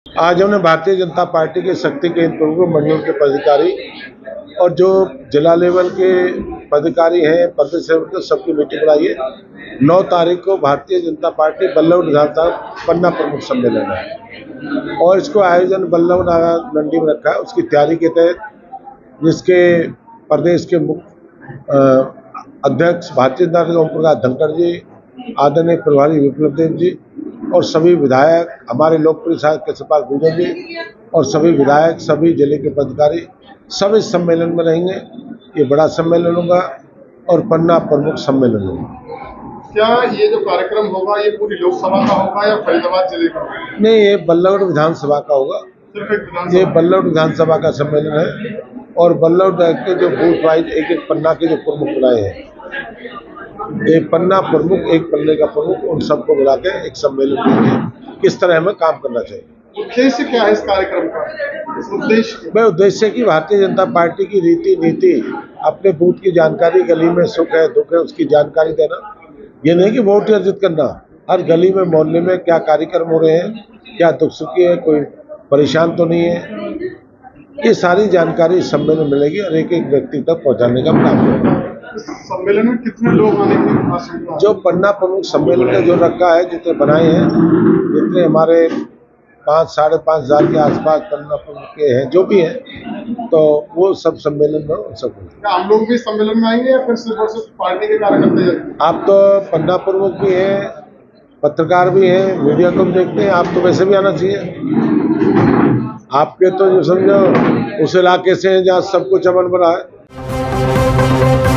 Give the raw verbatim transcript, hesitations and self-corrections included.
आज हमने भारतीय जनता पार्टी के शक्ति केंद्र प्रमुख मंडल के पदाधिकारी और जो जिला लेवल के पदाधिकारी हैं, प्रदेश लेवल के, सबकी मीटिंग बुलाई है। नौ तारीख को भारतीय जनता पार्टी बल्लभ विधानसभा पन्ना प्रमुख सम्मेलन है और इसको आयोजन बल्लभ मंडी में रखा है। उसकी तैयारी के तहत जिसके प्रदेश के मुख्य अध्यक्ष भारतीय जनता पार्टी ओम प्रकाश धनखड़ जी, आदरणीय प्रभारी विप्लव देव जी और सभी विधायक, हमारे लोकप्रिय सांसद केशवपाल गुर्जर जी और सभी विधायक, सभी जिले के पदाधिकारी सब इस सम्मेलन में रहेंगे। ये बड़ा सम्मेलन होगा और पन्ना प्रमुख सम्मेलन होगा। क्या ये जो कार्यक्रम होगा ये पूरी लोकसभा का होगा या फरीदाबाद जिले का होगा? नहीं, ये बल्लभ विधानसभा का होगा। सिर्फ एक विधानसभा? ये बल्लभ विधानसभा का सम्मेलन है और बल्लभ के जो बूथ वाइज एक एक पन्ना के जो प्रमुख बुलाए हैं, एक पन्ना प्रमुख, एक पन्ने का प्रमुख, उन सबको बुला के एक सम्मेलन देंगे किस तरह हमें काम करना चाहिए। उद्देश्य क्या है इस कार्यक्रम का? उद्देश्य मैं उद्देश्य की भारतीय जनता पार्टी की रीति नीति, अपने बूथ की जानकारी, गली में सुख है दुख है उसकी जानकारी देना। ये नहीं कि वोट अर्जित करना, हर गली में मोहल्ले में क्या कार्यक्रम हो रहे हैं, क्या दुख सुखी है, कोई परेशान तो नहीं है, ये सारी जानकारी इस सम्मेलन में मिलेगी और एक एक व्यक्ति तक पहुंचाने का काम करेंगे। सम्मेलन में कितने लोग आने की आशंका? जो पन्ना प्रमुख सम्मेलन ने जो रखा है, जितने बनाए हैं, जितने हमारे पाँच साढ़े पाँच हजार के आसपास पन्ना प्रमुख के हैं, जो भी हैं, तो वो सब सम्मेलन में सब हम लोग भी सम्मेलन में आएंगे या फिर सिर्फ पार्टी के कार्यकर्ता? आप तो पन्ना प्रमुख भी हैं, पत्रकार भी हैं, मीडिया को भी देखते हैं, आप तो वैसे भी आना चाहिए। आपके तो जो समझो उस इलाके से हैं जहाँ सब कुछ अमन बना है।